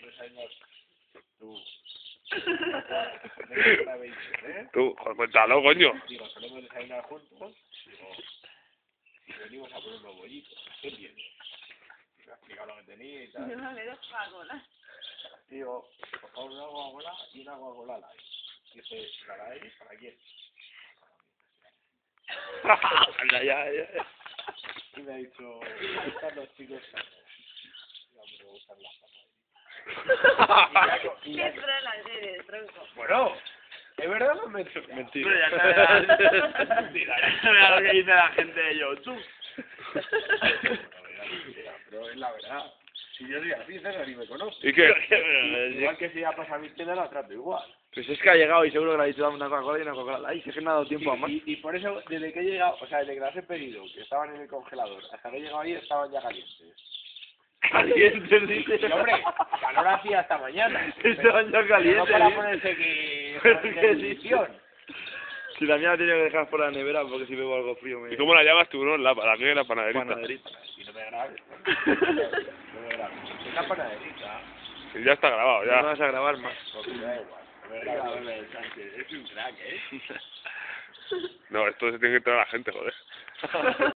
Tú, joder, cuéntalo, coño. Digo, solemos desayunar juntos. Digo, y venimos a por unos bollitos. ¿Qué entiendes? Y me ha explicado lo que tenía y tal. Yo no le doy Coca-Cola. Digo, por favor, una Coca-Cola y una Coca-Cola light. Dice, ¿la light? ¿Para quién? Anda, ya. Y me ha dicho, me gustan los chicos sanos. Ya me gustan las papas. Qué trola eres, tronco. Bueno, ¿es verdad o es mentira? Mentira. Pero ya sabes, mentira, ya sabes lo que dice la gente de YouTube. Pero es la verdad. Si yo soy así, César, y me conozco. ¿Y qué? Igual que si ya pasa a mi tienda, la trato igual. Pues es que ha llegado y seguro que le ha dicho dame una Coca-Cola y una Coca-Cola. Ay, si es que no ha dado tiempo a más. Y por eso, desde que he llegado, o sea, desde que las he pedido, que estaban en el congelador, hasta que he llegado ahí, estaban ya calientes. Calientes, dice. Y hombre, calor hacía hasta mañana. Estaban ya No calientes. para ¿eh? ponerse que... Pero que qué edición. Si la mía la tenía que dejar fuera de la nevera porque si bebo algo frío me... ¿Y cómo la llamas, tiburón? La que la panaderita. Panaderita. Y no me grabes. No me grabes. Es la panaderita. Y ya está grabado, No ya. vas a grabar más. Porque me da igual. No me Venga, grabes. bebé, Sánchez, es un crack, ¿eh? No, esto se tiene que entrar a la gente, joder.